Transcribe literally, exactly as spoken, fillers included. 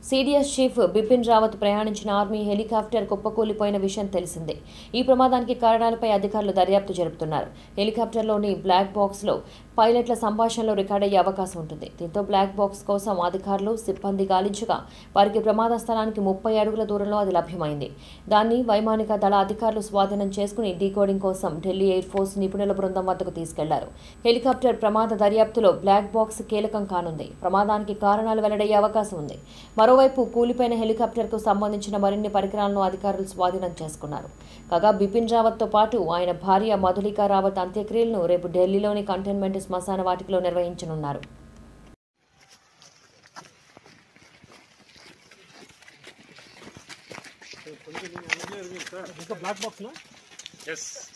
CDS chief Bipin Rawat ప్రయాణించిన army helicopter కుప్పకూలిపోయిన విషయం తెలిసిందే. ఈ ప్రమాదానికి కారణాలపై అధికారులు దర్యాప్తు జరుపుతున్నారు. హెలికాప్టర్లోని బ్లాక్ బాక్స్లో పైలట్ల సంభాషణలు రికార్డయ్యే అవకాశం ఉంటుంది. దీంతో బ్లాక్ బాక్స్ కోసం అధికారులు, సిబ్బంది గాలించగా వారికి ప్రమాద స్థలానికి ముప్పై అడుగుల దూరంలో అది లభ్యమైంది. దాన్ని వైమానిక దళ అధికారులు స్వాధీనం చేసుకుని డీకోడింగ్ కోసం ఢిల్లీ ఎయిర్ ఫోర్స్ నిపుణుల బృందం వద్దకు తీసుకెళ్లారు. హెలికాప్టర్ ప్రమాద దర్యాప్తులో బ్లాక్ బాక్స్ కీలకం కానుంది. ప్రమాదానికి కారణాలు వెల్లడయ్యే అవకాశం ఉంది. మరోవైపు కూలిపోయిన హెలికాప్టర్కు సంబంధించిన మరిన్ని పరికరాలను అధికారులు స్వాధీనం చేసుకున్నారు. కాగా బిపిన్ రావత్తో పాటు ఆయన భార్య మధులికా రావత్ అంత్యక్రియలను రేపు ఢిల్లీలోని కంటైన్మెంట్ శ్మశాన వాటికలో నిర్వహించనున్నారు. Black box